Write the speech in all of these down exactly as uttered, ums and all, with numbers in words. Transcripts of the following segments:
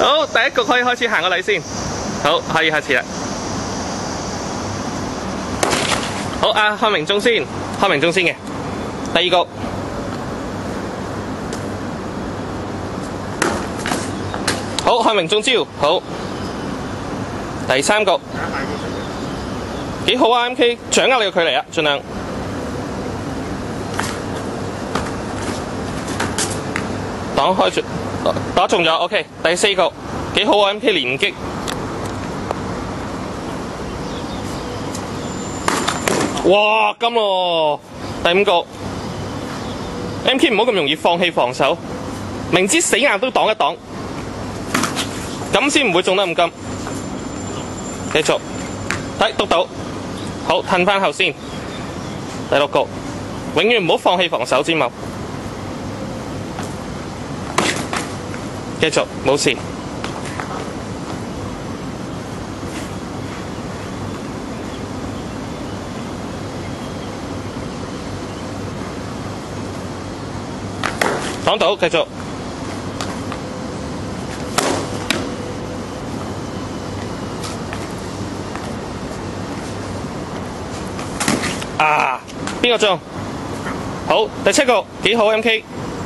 好，第一局可以開始行個禮先。好，可以開始啦。好，阿漢明中先，漢明中先嘅。第二局。好，漢明中招。好。第三局。幾好啊 ！M K 掌握你個距離啊，盡量。擋開住，打中咗 ，OK。第四局幾好啊 ！M K 連擊，哇金喎！第五局 ，M K 唔好咁容易放棄防守，明知死硬都擋一擋，咁先唔會中得咁金。繼續，睇督到，好褪翻後先。第六局，永遠唔好放棄防守之謀。繼續冇事。擋到，繼續。啊！邊個中？好，第七局幾好 M K。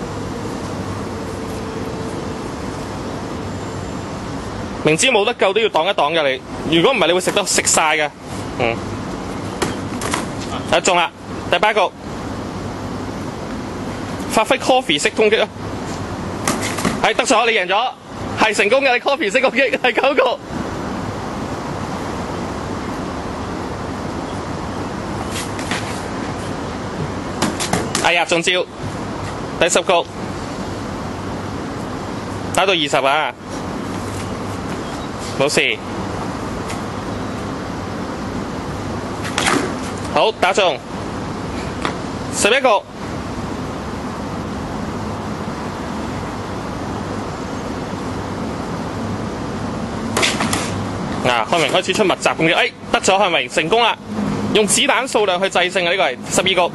明知冇得救都要擋一擋嘅你，如果唔係你會食得食晒嘅。嗯。啊中啦！第八局，發揮 coffee 式攻擊啊！係得咗，你贏咗，係成功嘅，你 coffee 式攻擊第九局。哎呀，中招！第十局，打到二十啊！冇事。好，打中。十一局。嗱，漢明開始出密集攻擊，哎，得咗漢明成功啦！用子彈數量去制勝啊！呢個係十二局。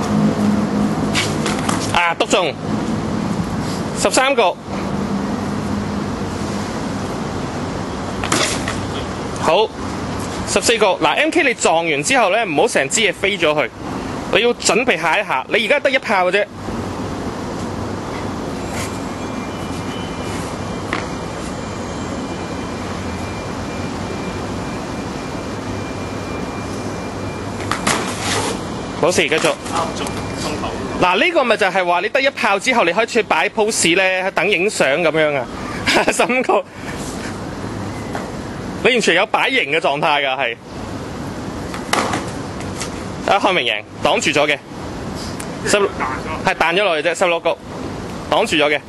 啊，篤中。十三局。好，十四局嗱 ，M K 你撞完之後咧，唔好成支嘢飛咗去，你要準備下一下。你而家得一炮嘅啫，冇事，繼續。嗱，呢個咪就係話你得一炮之後，你可以出去擺 pose 咧，等影相咁樣啊。十五局。你完全有擺型嘅狀態㗎，係啊，漢明贏，擋住咗嘅，十係彈咗落去啫，十六局擋住咗嘅。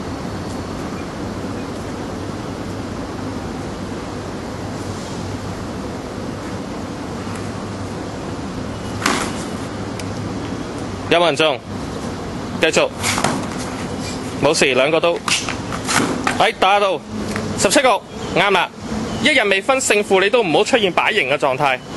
有冇人中？繼續，冇事，兩個都，哎打到十七局，啱啦。一日未分勝負，你都唔好出現擺型嘅狀態。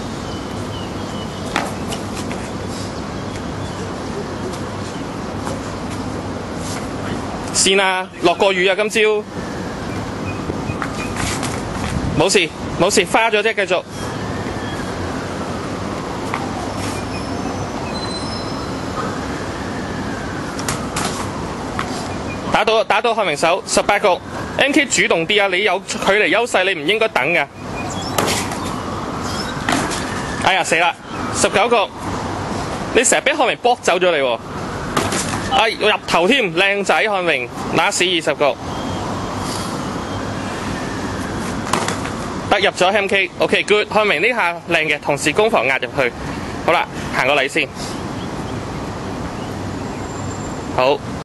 先啦，落過雨啊，今朝冇事冇事，花咗啫，繼續。打到打到漢明手，十八局 M K 主動啲啊！你有距離優勢，你唔應該等㗎。哎呀死啦！十九局，你成日俾漢明搏走咗你喎。哎入頭添，靚仔漢明，打死二十局，得入咗 M K。OK good， 漢明呢下靚嘅，同時攻防壓入去。好啦，行個禮先。好。